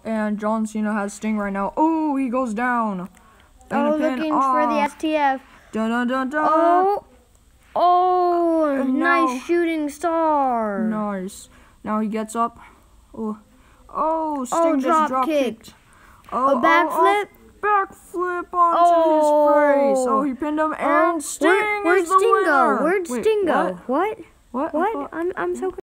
And John Cena has Sting right now. Oh, he goes down. Oh, looking for the STF. Dun, dun, dun, dun. Oh, nice shooting star. Nice. Now he gets up. Oh, Sting just drop kicked. A backflip. Backflip onto his face. Oh, he pinned him, and Sting is the winner. Where'd Sting go? Wait, What? What? I'm so confused.